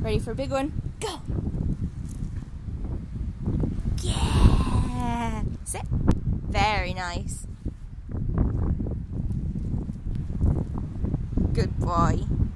Ready for a big one? Go! Yeah! Sit. Very nice. Good boy.